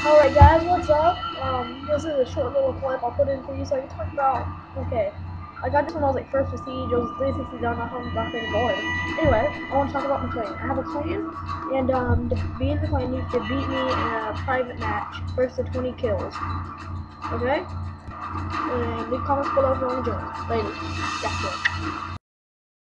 Alright guys, what's up? This is a short little clip I'll put in for you so I can talk about, okay, I got this when I was like first to Siege, it was 360 down, not having back in board. Anyway, I want to talk about my clan. I have a clan, and to be in the clan you should beat me in a private match, first to 20 kills. Okay? And leave comments below if you want to join. Ladies, that's it.